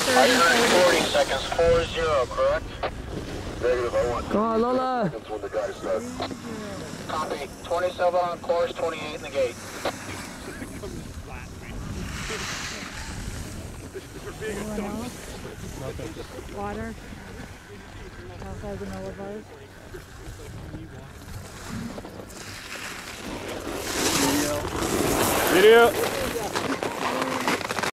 140 seconds, 4-0, correct? Negative, I want Come on, Lola. seconds when the guy starts. Copy. 27 on course, 28 in the gate. Water. Outside the millibars. Video.